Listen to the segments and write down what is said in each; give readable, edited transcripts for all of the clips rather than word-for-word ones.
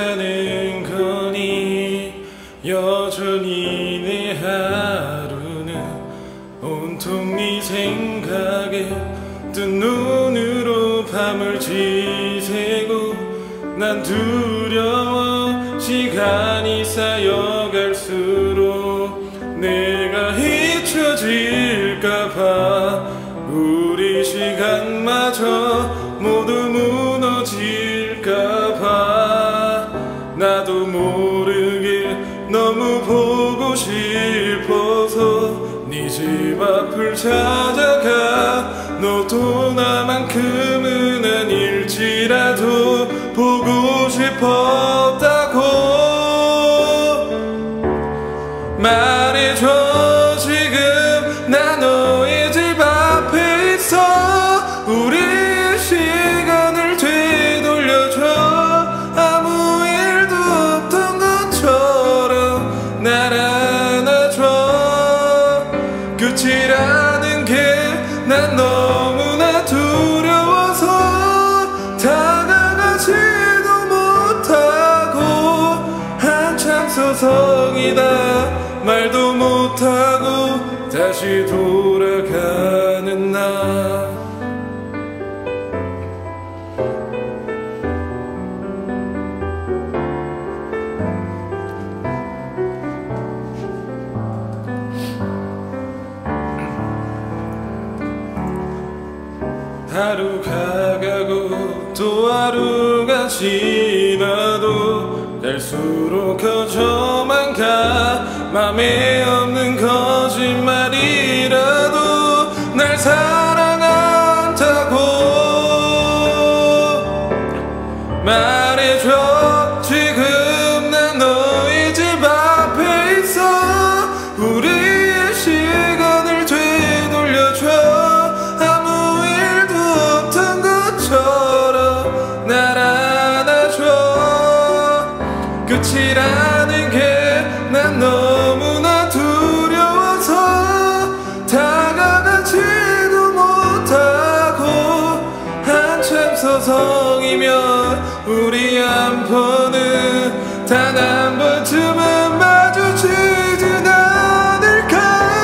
사는 거니 여전히 내 하루는 온통 네 생각에 뜬 눈으로 밤을 지새고 난 두려워 시간이 쌓여갈수록 내가 잊혀질까봐 우리 시간마저 모두 무너질까봐 나도 모르게 너무 보고 싶어서 네 집 앞을 찾아가 너도 나만큼은 아닐지라도 보고 싶었다고 말해줘. 지금 나 너의 집 앞에 있어. 우리의 시간을 되돌려줘. 아무 일도 없던 것처럼 날 안아줘. 끝이라는 게 난 너무나 두려워서 다가가지도 못하고 한참 서성이다 말도 못하고 다시 돌아가는 나. 하루가 가고 또 하루가 지나도 갈수록 커져만 가. 맘에 없는 거짓말이라도 날 사랑한다고 말해줘. 지금 난 너의 집 앞에 있어. 우리의 시간을 되돌려줘. 아무 일도 없던 것처럼 날 안아줘. 끝이라는 게 난 너무나 두려워서 다가가지도 못하고 한참 서성이면 우리 한 번은 단 한 번쯤은 마주치진 않을까.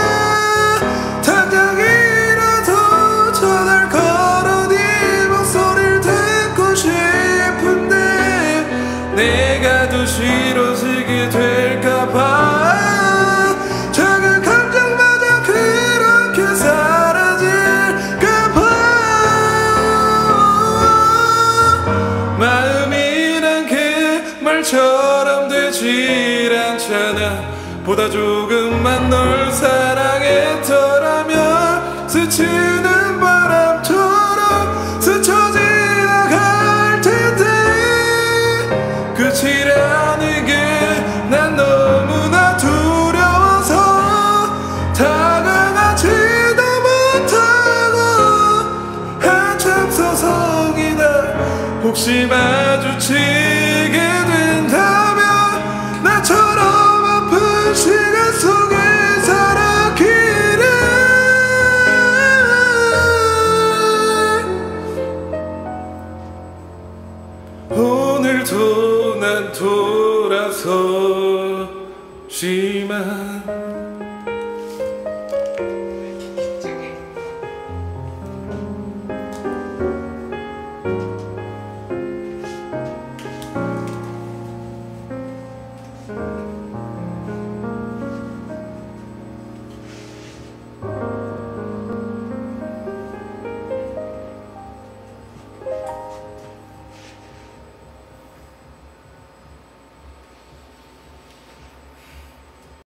당장이라도 전화를 걸어 네 목소리를 듣고 싶은데 내가 더 싫어지게 될까봐. 작은 감정마저 그렇게 사라질까봐. 마음이란 게 말처럼 되질 않잖아. 보다 조금만 널 사랑했더라면 스치는 바람처럼 스쳐 지나갈 텐데. 끝이라는 게 난 너무나 두려워서 다가가지도 못하고 한참 서성이다. 혹시 마주치게 된다면 나처럼 아픈 시간 속에 살았기를. 오늘도 난 돌아서지만